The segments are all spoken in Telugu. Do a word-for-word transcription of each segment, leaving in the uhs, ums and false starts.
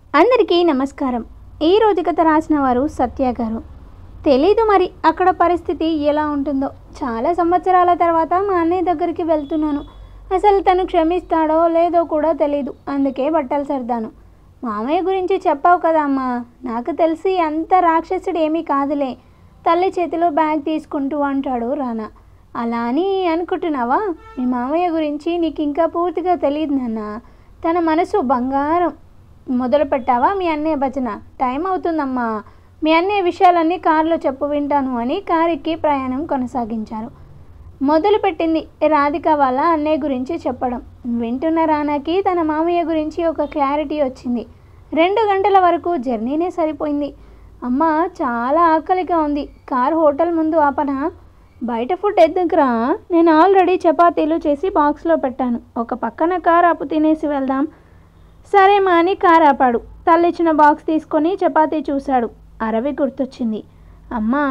అందరికీ నమస్కారం. ఈ రోజు కథ రాసిన వారు సత్య గారు. తెలీదు మరి అక్కడ పరిస్థితి ఎలా ఉంటుందో. చాలా సంవత్సరాల తర్వాత మా అన్నయ్య దగ్గరికి వెళ్తున్నాను. అసలు తను క్షమిస్తాడో లేదో కూడా తెలీదు. అందుకే బట్టలు సర్దాను. మామయ్య గురించి చెప్పావు కదా అమ్మా. నాకు తెలిసి అంత రాక్షసుడు ఏమీ కాదులే. తల్లి చేతిలో బ్యాగ్ తీసుకుంటూ అంటాడు రానా. అలా అని అనుకుంటున్నావా? మీ మామయ్య గురించి నీకు ఇంకా పూర్తిగా తెలియదు నాన్న. తన మనసు బంగారం. మొదలు పెట్టావా మీ అన్నయ్య భజన? టైం అవుతుందమ్మా. మీ అన్నయ్య విషయాలన్నీ కారులో చెప్పు వింటాను అని కారుకి ప్రయాణం కొనసాగించారు. మొదలుపెట్టింది రాధిక వాళ్ళ అన్నయ్య గురించి చెప్పడం. వింటున్న రానాకి తన మామయ్య గురించి ఒక క్లారిటీ వచ్చింది. రెండు గంటల వరకు జర్నీనే సరిపోయింది. అమ్మ చాలా ఆకలిగా ఉంది. కారు హోటల్ ముందు ఆపనా? బయట ఫుడ్ ఎందుకురా? నేను ఆల్రెడీ చపాతీలు చేసి బాక్స్లో పెట్టాను. ఒక పక్కన కారు ఆపు, తినేసి వెళ్దాం. సరే మా అని కారు ఆపాడు. తల్లిచ్చిన బాక్స్ తీసుకొని చపాతీ చూశాడు. అరవి గుర్తొచ్చింది. అమ్మా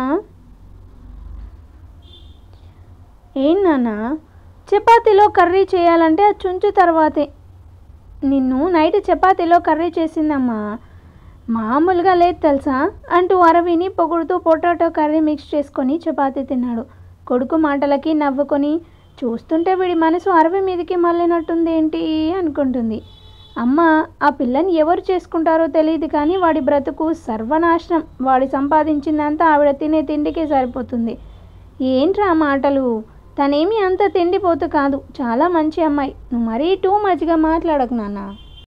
ఏం నాన్న? చపాతీలో కర్రీ చేయాలంటే అది చుంచు తర్వాతే. నిన్ను నైట్ చపాతీలో కర్రీ చేసిందమ్మా. మామూలుగా లేదు తెలుసా అంటూ అరవిని పొగుడుతూ పొటాటో కర్రీ మిక్స్ చేసుకొని చపాతీ తిన్నాడు. కొడుకు మాటలకి నవ్వుకొని చూస్తుంటే వీడి మనసు అరవి మీదకి మళ్ళినట్టుందేంటి అనుకుంటుంది. అమ్మ ఆ పిల్లని ఎవరు చేసుకుంటారో తెలియదు కానీ వాడి బ్రతుకు సర్వనాశనం. వాడి సంపాదించిందంతా ఆవిడ తినే తిండికే సరిపోతుంది. ఏంట్రా మాటలు? తనేమీ అంత తిండిపోతు కాదు. చాలా మంచి అమ్మాయి. నువ్వు మరీ టూ మచ్గా మాట్లాడకు నాన్న.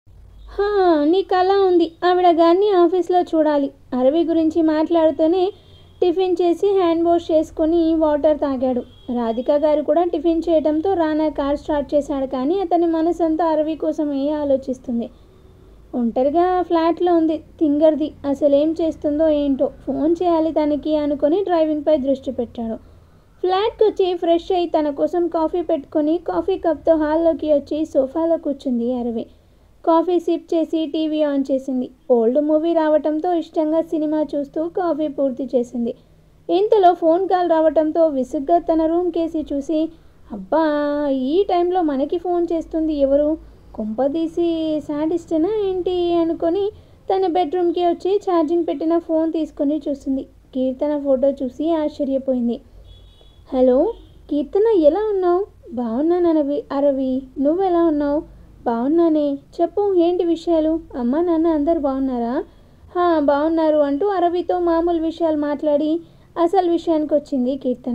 నీకు అలా ఉంది. ఆవిడ గారిని ఆఫీస్లో చూడాలి. అరవి గురించి మాట్లాడుతూనే టిఫిన్ చేసి హ్యాండ్ వాష్ చేసుకొని వాటర్ తాగాడు. రాధిక గారు కూడా టిఫిన్ చేయడంతో రానా కార్ స్టార్ట్ చేశాడు. కానీ అతని మనసంతా అరవి కోసమే ఆలోచిస్తుంది. ఒంటరిగా ఫ్లాట్లో ఉంది. తింగర్ది. అసలేం చేస్తుందో ఏంటో. ఫోన్ చేయాలి తనకి అనుకొని డ్రైవింగ్పై దృష్టి పెట్టాడు. ఫ్లాట్కి వచ్చి ఫ్రెష్ అయ్యి తన కోసం కాఫీ పెట్టుకొని కాఫీ కప్తో హాల్లోకి వచ్చి సోఫాలో కూర్చుంది అరవి. కాఫీ సిప్ చేసి టీవీ ఆన్ చేసింది. ఓల్డ్ మూవీ రావటంతో ఇష్టంగా సినిమా చూస్తూ కాఫీ పూర్తి చేసింది. ఇంతలో ఫోన్ కాల్ రావటంతో విసుగ్గా తన రూమ్ కేసి చూసి, అబ్బా ఈ టైంలో మనకి ఫోన్ చేస్తుంది ఎవరు? కొంపదీసి సాడిస్టేనా ఏంటి అనుకొని తన బెడ్రూమ్కి వచ్చి ఛార్జింగ్ పెట్టిన ఫోన్ తీసుకొని చూసింది. కీర్తన ఫోటో చూసి ఆశ్చర్యపోయింది. హలో కీర్తన, ఎలా ఉన్నావు? బాగున్నాను అరవి. అరవి నువ్వెలా ఉన్నావు? బాగున్నానే. చెప్పు ఏంటి విషయాలు? అమ్మ నాన్న అందరు బాగున్నారా? హా బాగున్నారు అంటూ అరవితో మామూలు విషయాలు మాట్లాడి అసలు విషయానికి వచ్చింది కీర్తన.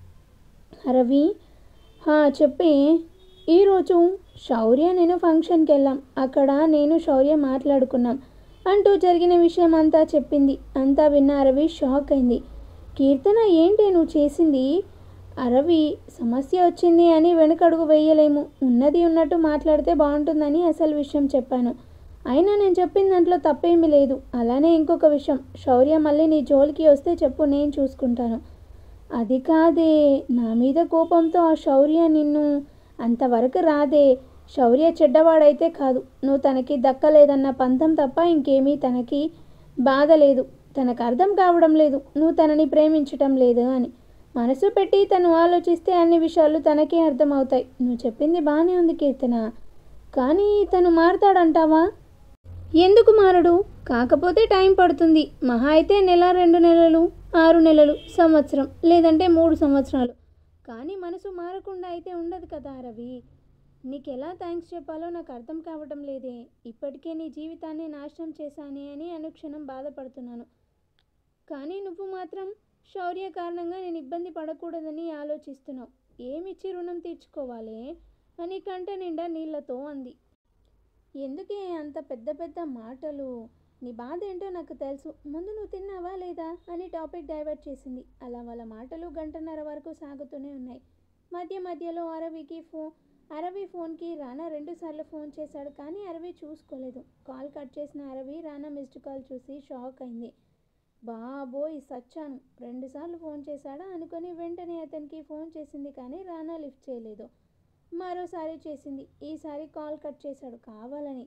అరవి హా చెప్పి, ఈరోజు శౌర్య నేను ఫంక్షన్కి వెళ్ళాం. అక్కడ నేను శౌర్య మాట్లాడుకున్నాం అంటూ జరిగిన విషయం అంతా చెప్పింది. అంతా విన్న అరవి షాక్ అయింది. కీర్తన ఏంటి నువ్వు చేసింది? అరవి సమస్య వచ్చింది అని వెనకడుగు వేయలేము. ఉన్నది ఉన్నట్టు మాట్లాడితే బాగుంటుందని అసలు విషయం చెప్పాను. అయినా నేను చెప్పిన దాంట్లో తప్పేమీ లేదు. అలానే ఇంకొక విషయం, శౌర్య మళ్ళీ నీ జోలికి వస్తే చెప్పు, నేను చూసుకుంటాను. అది కాదే, నా మీద కోపంతో ఆ శౌర్య నిన్ను అంతవరకు రాదే. శౌర్య చెడ్డవాడైతే కాదు. నువ్వు తనకి దక్కలేదన్న పంతం తప్ప ఇంకేమీ తనకి బాధ లేదు. తనకు అర్థం కావడం లేదు నువ్వు తనని ప్రేమించటం లేదు అని. మనసు పెట్టి తను ఆలోచిస్తే అన్ని విషయాలు తనకే అర్థమవుతాయి. నువ్వు చెప్పింది బాగానే ఉంది కీర్తన, కానీ తను మారుతాడంటావా? ఎందుకు మారడు? కాకపోతే టైం పడుతుంది. మహా అయితే నెల, రెండు నెలలు, ఆరు నెలలు, సంవత్సరం, లేదంటే మూడు సంవత్సరాలు. కానీ మనసు మారకుండా అయితే ఉండదు కదా రవి. నీకెలా థ్యాంక్స్ చెప్పాలో నాకు అర్థం కావటం లేదే. ఇప్పటికే నీ జీవితాన్ని నాశనం చేశానే అని అనుక్షణం బాధపడుతున్నాను. కానీ నువ్వు మాత్రం శౌర్య కారణంగా నేను ఇబ్బంది పడకూడదని ఆలోచిస్తున్నావు. ఏమిచ్చి రుణం తీర్చుకోవాలి అని కంట నిండా నీళ్లతో అంది. ఎందుకే అంత పెద్ద పెద్ద మాటలు? నీ బాధ ఏంటో నాకు తెలుసు. ముందు నువ్వు తిన్నావా లేదా అని టాపిక్ డైవర్ట్ చేసింది. అలా వాళ్ళ మాటలు గంటన్నర వరకు సాగుతూనే ఉన్నాయి. మధ్య మధ్యలో అరవికి ఫో అరవి ఫోన్కి రానా రెండుసార్లు ఫోన్ చేశాడు. కానీ అరవి చూసుకోలేదు. కాల్ కట్ చేసిన అరవి రానా మిస్డ్ కాల్ చూసి షాక్ అయింది. బాబోయ్ సచ్చాను, రెండుసార్లు ఫోన్ చేశాడా అనుకొని వెంటనే అతనికి ఫోన్ చేసింది. కానీ రానా లిఫ్ట్ చేయలేదు. మరోసారి చేసింది. ఈసారి కాల్ కట్ చేశాడు కావాలని.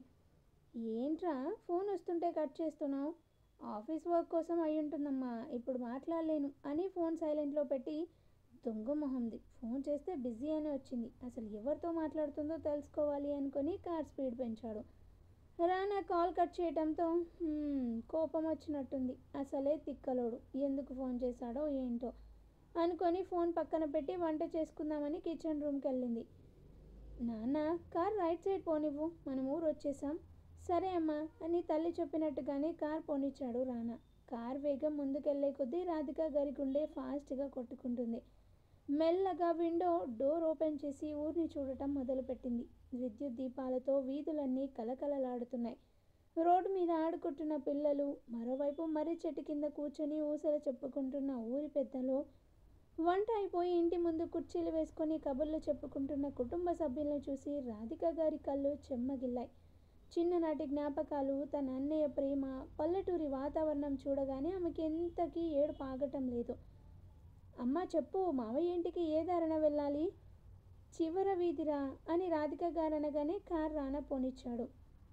ఏంట్రా ఫోన్ వస్తుంటే కట్ చేస్తున్నావు? ఆఫీస్ వర్క్ కోసం అయి ఉంటుందమ్మా, ఇప్పుడు మాట్లాడలేను అని ఫోన్ సైలెంట్లో పెట్టి, దొంగ మొహంది, ఫోన్ చేస్తే బిజీ అని వచ్చింది. అసలు ఎవరితో మాట్లాడుతుందో తెలుసుకోవాలి అనుకొని కార్ స్పీడ్ పెంచాడు. రానా కాల్ కట్ చేయడంతో "హ్మ్, కోపం వచ్చినట్టుంది, అసలే తిక్కలోడు, ఎందుకు ఫోన్ చేశాడో ఏంటో" అనుకొని ఫోన్ పక్కన పెట్టి వంట చేసుకుందామని కిచెన్ రూమ్కి వెళ్ళింది. నాన్న, కార్ రైట్ సైడ్ పోనివ్వు, మనం ఊరు వచ్చేసాం. సరే అమ్మా అని తల్లి చెప్పినట్టుగానే కార్ పోనిచ్చాడు రానా. కార్ వేగం ముందుకెళ్లే కొద్దీ రాధిక గారి గుండె ఫాస్ట్గా కొట్టుకుంటుంది. మెల్లగా విండో డోర్ ఓపెన్ చేసి ఊరిని చూడటం మొదలుపెట్టింది. విద్యుత్ దీపాలతో వీధులన్నీ కలకలలాడుతున్నాయి. రోడ్డు మీద ఆడుకుంటున్న పిల్లలు, మరోవైపు మర్రి చెట్టు కింద కూర్చొని ఊసలు చెప్పుకుంటున్న ఊరి పెద్దలు, వంట అయిపోయి ఇంటి ముందు కుర్చీలు వేసుకొని కబుర్లు చెప్పుకుంటున్న కుటుంబ సభ్యులను చూసి రాధిక గారి కళ్ళు చెమ్మగిల్లాయి. చిన్ననాటి జ్ఞాపకాలు, తన అన్నయ్య ప్రేమ, పల్లెటూరి వాతావరణం చూడగానే ఆమెకి ఎంతకీ ఏడుపు ఆగటం లేదు. అమ్మ చెప్పు, మావయ్య ఇంటికి ఏ దారిన వెళ్ళాలి? చివర వీధిరా అని రాధిక గారు అనగానే కార్ రానా పోనిచ్చాడు.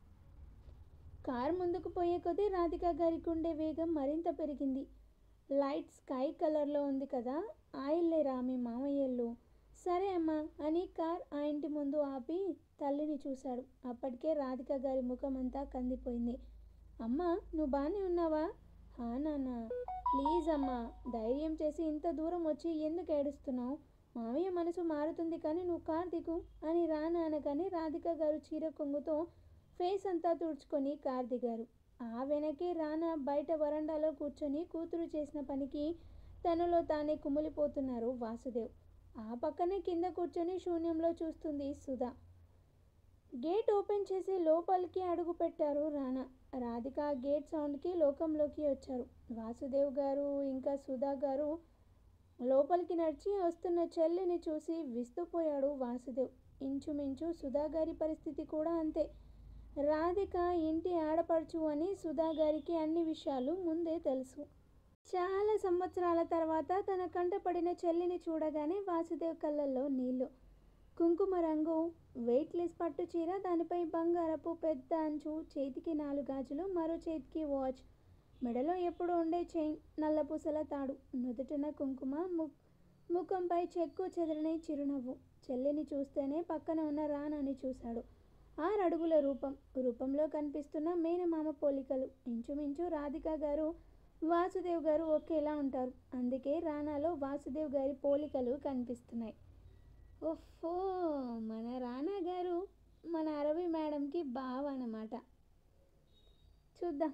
కార్ ముందుకు పోయే కొద్దీ రాధిక గారి గుండె వేగం మరింత పెరిగింది. లైట్ స్కై కలర్లో ఉంది కదా, ఆయిల్లేరా మీ మామయ్యలు. సరే అమ్మా అని కార్ ఆ ఇంటి ముందు ఆపి తల్లిని చూశాడు. అప్పటికే రాధిక గారి ముఖం అంతా కందిపోయింది. అమ్మా, నువ్వు బాగానే ఉన్నావా? హా నాన్న. ప్లీజ్ అమ్మా, ధైర్యం చేసి ఇంత దూరం వచ్చి ఎందుకు ఏడుస్తున్నావు? మామయ్య మనసు మారుతుంది కానీ నువ్వు కార్ దిగు అని రానా అనగానే రాధిక గారు చీర కొంగుతో ఫేస్ అంతా తుడుచుకొని కార్ దిగారు. ఆ వెనకే రానా బయట వరండాలో కూర్చొని కూతురు చేసిన పనికి తనలో తానే కుమిలిపోతున్నారు వాసుదేవ్. ఆ పక్కనే కింద కూర్చొని శూన్యంలో చూస్తుంది సుధా. గేట్ ఓపెన్ చేసి లోపలికి అడుగు పెట్టారు రానా. రాధిక గేట్ సౌండ్కి లోకంలోకి వచ్చారు. వాసుదేవ్ గారు ఇంకా సుధా గారు లోపలికి నడిచి వస్తున్న చెల్లిని చూసి విస్తుపోయాడు వాసుదేవ్. ఇంచుమించు సుధా గారి పరిస్థితి కూడా అంతే. రాధిక ఇంటి ఆడపడుచు అని సుధా గారికి అన్ని విషయాలు ముందే తెలుసు. చాలా సంవత్సరాల తర్వాత తన కంటపడిన చెల్లిని చూడగానే వాసుదేవ్ కళ్ళల్లో నీళ్లు. కుంకుమ రంగు వెయిట్లెస్ పట్టు చీర, దానిపై బంగారపు పెద్ద అంచు, చేతికి నాలుగు గాజులు, మరో చేతికి వాచ్, మెడలో ఎప్పుడు ఉండే చైన్, నల్లపూసల తాడు, నుదుటిన కుంకుమ, ము ముఖంపై చెక్కు చెదిరిన చిరునవ్వు. చెల్లిని చూస్తేనే పక్కన ఉన్న రానాని చూశాడు. ఆరడుగుల రూపం, రూపంలో కనిపిస్తున్న మేనమామ పోలికలు. ఇంచుమించు రాధిక గారు వాసుదేవ్ గారు ఒకేలా ఉంటారు. అందుకే రానాలో వాసుదేవ్ గారి పోలికలు కనిపిస్తున్నాయి. ఓఫో, మన రానా గారు మన అరవి మేడంకి బావ అన్నమాట. చూద్దాం.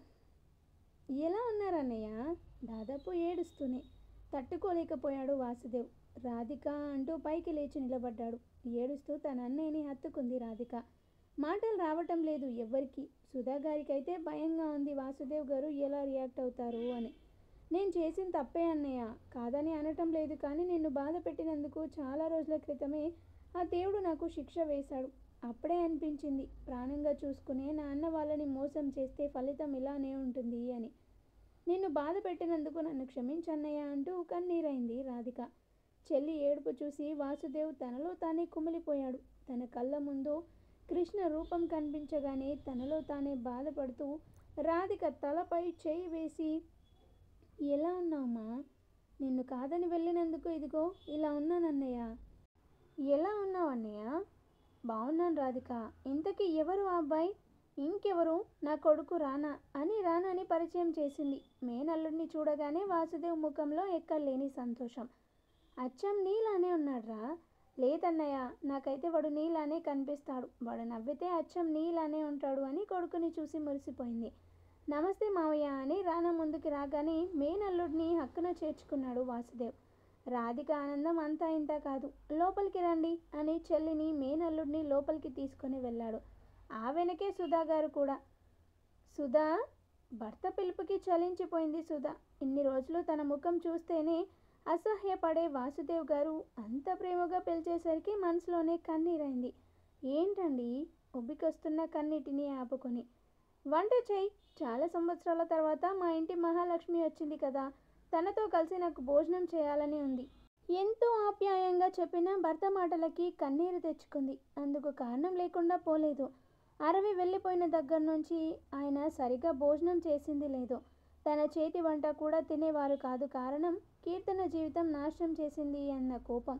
ఎలా ఉన్నారన్నయ్య? దాదాపు ఏడుస్తూనే. తట్టుకోలేకపోయాడు వాసుదేవ్. రాధిక అంటూ పైకి లేచి నిలబడ్డాడు. ఏడుస్తూ తన అన్నయ్యని హత్తుకుంది రాధిక. మాటలు రావటం లేదు ఎవ్వరికి. సుధా గారికైతే భయంగా ఉంది వాసుదేవ్ గారు ఎలా రియాక్ట్ అవుతారు అని. నేను చేసిన తప్పే అన్నయ్య, కాదని అనటం లేదు, కానీ నిన్ను బాధ పెట్టినందుకు చాలా రోజుల క్రితమే ఆ దేవుడు నాకు శిక్ష వేశాడు. అప్పుడే అనిపించింది, ప్రాణంగా చూసుకునే నా అన్న వాళ్ళని మోసం చేస్తే ఫలితం ఇలానే ఉంటుంది అని. నిన్ను బాధ పెట్టినందుకు నన్ను క్షమించన్నయ్య అంటూ కన్నీరైంది రాధిక. చెల్లి ఏడుపు చూసి వాసుదేవ్ తనలో తానే కుమిలిపోయాడు. తన కళ్ళ ముందు కృష్ణ రూపం కనిపించగానే తనలో తానే బాధపడుతూ రాధిక తలపై చేయి వేసి, ఎలా ఉన్నావమ్మా? నిన్ను కాదని వెళ్ళినందుకు ఇదిగో ఇలా ఉన్నానన్నయ్య. ఎలా ఉన్నావు అన్నయ్య? బాగున్నాను రాధిక. ఇంతకీ ఎవరు ఆ అబ్బాయి? ఇంకెవరు, నా కొడుకు రానా అని రానాని పరిచయం చేసింది. మేనల్లుడిని చూడగానే వాసుదేవ్ ముఖంలో ఎక్కడలేని సంతోషం. అచ్చం నీలానే ఉన్నాడ్రా. లేదన్నయ్య, నాకైతే వాడు నీలానే కనిపిస్తాడు. వాడు నవ్వితే అచ్చం నీలానే ఉంటాడు అని కొడుకుని చూసి మురిసిపోయింది. నమస్తే మావయ్య అని రానా ముందుకి రాగానే మేనల్లుడిని హక్కున చేర్చుకున్నాడు వాసుదేవ్. రాధిక ఆనందం అంతా ఇంత కాదు. లోపలికి రండి అని చెల్లిని మేనల్లుడిని లోపలికి తీసుకొని వెళ్ళాడు. ఆ వెనకే సుధా గారు కూడా. సుధా, భర్త పిలుపుకి చలించిపోయింది సుధా. ఇన్ని రోజులు తన ముఖం చూస్తేనే అసహ్యపడే వాసుదేవ్ గారు అంత ప్రేమగా పిలిచేసరికి మనసులోనే కన్నీరైంది. ఏంటండి? ఉబ్బికొస్తున్న కన్నీటిని ఆపుకొని, వంట చేయి. చాలా సంవత్సరాల తర్వాత మా ఇంటి మహాలక్ష్మి వచ్చింది కదా, తనతో కలిసి నాకు భోజనం చేయాలని ఉంది. ఎంతో ఆప్యాయంగా చెప్పిన భర్త మాటలకి కన్నీరు తెచ్చుకుంది. అందుకు కారణం లేకుండా పోలేదు. అరవి వెళ్ళిపోయిన దగ్గర నుంచి ఆయన సరిగా భోజనం చేసింది లేదు. తన చేతి వంట కూడా తినేవారు కాదు. కారణం, కీర్తన జీవితం నాశనం చేసింది అన్న కోపం.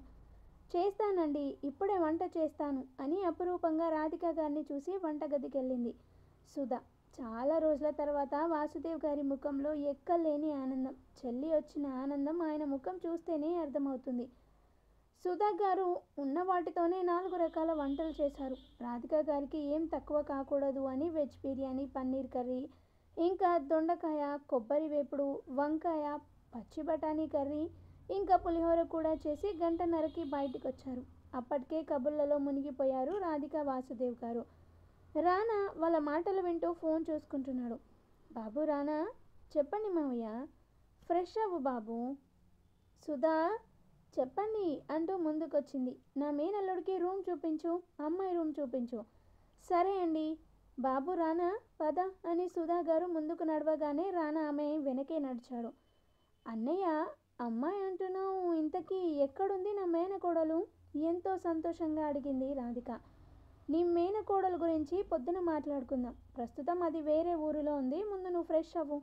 చేస్తానండి, ఇప్పుడే వంట చేస్తాను అని అపురూపంగా రాధిక గారిని చూసి వంటగదికి వెళ్ళింది. సుధా. చాలా రోజుల తర్వాత వాసుదేవ్ గారి ముఖంలో ఎక్కలేని ఆనందం. చెల్లి వచ్చిన ఆనందం ఆయన ముఖం చూస్తేనే అర్థమవుతుంది. సుధా గారు ఉన్న వాటితోనే నాలుగు రకాల వంటలు చేశారు. రాధిక గారికి ఏం తక్కువ కాకూడదు అని వెజ్ బిర్యానీ, పన్నీర్ కర్రీ, ఇంకా దొండకాయ, కొబ్బరి వేపుడు, వంకాయ, పచ్చి బఠానీ కర్రీ, ఇంకా పులిహోర కూడా చేసి గంటన్నరకి బయటికి వచ్చారు. అప్పటికే కబుర్లలో మునిగిపోయారు రాధిక, వాసుదేవ్ గారు. రానా వాళ్ళ మాటలు వింటూ ఫోన్ చూసుకుంటున్నాడు. బాబు రానా, చెప్పండి మావయ్య. ఫ్రెష్ అవ్వు బాబు. సుధా, చెప్పండి అంటూ ముందుకొచ్చింది. నా మేనల్లుడికి రూమ్ చూపించు, అమ్మాయి రూమ్ చూపించు. సరే అండి. బాబు రానా పద అని సుధా గారు ముందుకు నడవగానే రానా ఆమె వెనకే నడిచాడు. అన్నయ్య, అమ్మాయి అంటున్నావు, ఇంతకీ ఎక్కడుంది నా మేనకోడలు? ఎంతో సంతోషంగా అడిగింది రాధిక. నీ మేనకోడలు గురించి పొద్దున మాట్లాడుకుందాం. ప్రస్తుతం అది వేరే ఊరిలో ఉంది. ముందు నువ్వు ఫ్రెష్ అవ్వు,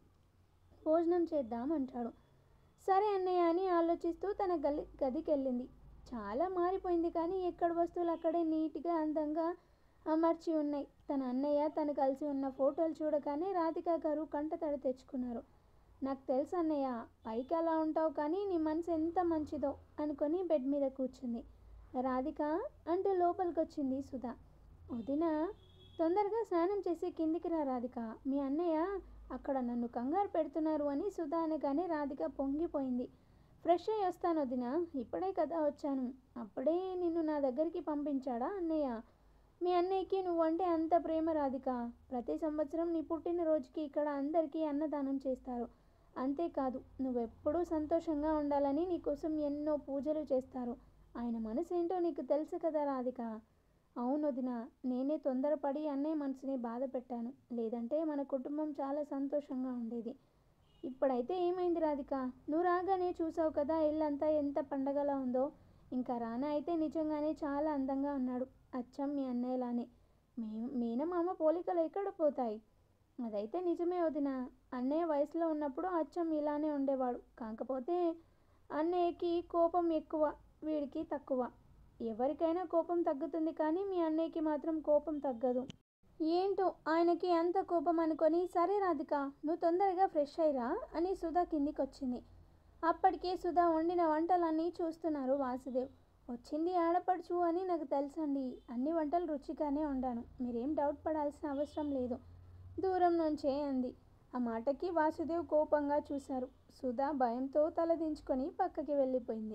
భోజనం చేద్దాం అంటాడు. సరే అన్నయ్య అని ఆలోచిస్తూ తన గది గదికి వెళ్ళింది. చాలా మారిపోయింది, కానీ ఎక్కడ వస్తువులు అక్కడే నీట్గా అందంగా అమర్చి ఉన్నాయి. తన అన్నయ్య తను కలిసి ఉన్న ఫోటోలు చూడగానే రాధిక గారు కంటతడి తెచ్చుకున్నారు. నాకు తెలుసు అన్నయ్య, పైకి అలా ఉంటావు, కానీ నీ మనసు ఎంత మంచిదో అనుకొని బెడ్ మీద కూర్చుంది. రాధిక అంటూ లోపలికి వచ్చింది సుధా. వదిన, తొందరగా స్నానం చేసి కిందికి రా రాధిక, మీ అన్నయ్య అక్కడ నన్ను కంగారు పెడుతున్నారు అని సుధా అనగానే రాధిక పొంగిపోయింది. ఫ్రెష్ అయ్యి వస్తాను వదిన, ఇప్పుడే కదా వచ్చాను. అప్పుడే నిన్ను నా దగ్గరికి పంపించాడా అన్నయ్య? మీ అన్నయ్యకి నువ్వంటే అంత ప్రేమ రాధిక. ప్రతి సంవత్సరం నీ పుట్టినరోజుకి ఇక్కడ అందరికీ అన్నదానం చేస్తారు. అంతేకాదు, నువ్వెప్పుడూ సంతోషంగా ఉండాలని నీకోసం ఎన్నో పూజలు చేస్తారు. ఆయన మనసు ఏంటో నీకు తెలుసు కదా రాధిక. అవును వదిన, నేనే తొందరపడి అన్నయ్య మనసుని బాధ పెట్టాను. లేదంటే మన కుటుంబం చాలా సంతోషంగా ఉండేది. ఇప్పుడైతే ఏమైంది రాధిక? నువ్వు రాగానే చూసావు కదా ఇల్లంతా ఎంత పండగలా ఉందో. ఇంకా రానా అయితే నిజంగానే చాలా అందంగా ఉన్నాడు, అచ్చం మీ అన్నయ్యలానే. మే మేనమామ పోలికలు ఎక్కడ పోతాయి? అదైతే నిజమే వదిన. అన్నయ్య వయసులో ఉన్నప్పుడు అచ్చం ఇలానే ఉండేవాడు. కాకపోతే అన్నయ్యకి కోపం ఎక్కువ, వీడికి తక్కువ. ఎవరికైనా కోపం తగ్గుతుంది, కానీ మీ అన్నయ్యకి మాత్రం కోపం తగ్గదు. ఏంటో ఆయనకి అంత కోపం అనుకొని, సరే రాధిక నువ్వు తొందరగా ఫ్రెష్ అయ్యిరా అని సుధా కిందికి వచ్చింది. అప్పటికే సుధా వండిన వంటలన్నీ చూస్తున్నారు వాసుదేవ్. వచ్చింది ఆడపడుచు అని నాకు తెలుసండి. అన్ని వంటలు రుచిగానే వండాను, మీరేం డౌట్ పడాల్సిన అవసరం లేదు, దూరం నుంచే అంది. ఆ మాటకి వాసుదేవ్ కోపంగా చూశారు. సుధా భయంతో తలదించుకొని పక్కకి వెళ్ళిపోయింది.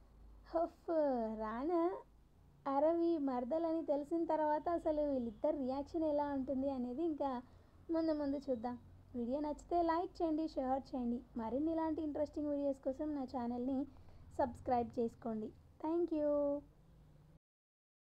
హఫ్, రానా అరవి మరదలని తెలిసిన తర్వాత అసలు వీళ్ళిద్దరు రియాక్షన్ ఎలా ఉంటుంది అనేది ఇంకా ముందు ముందు చూద్దాం. వీడియో నచ్చితే లైక్ చేయండి, షేర్ చేయండి. మరిన్ని ఇలాంటి ఇంట్రెస్టింగ్ వీడియోస్ కోసం నా ఛానల్ని సబ్స్క్రైబ్ చేసుకోండి. Thank you.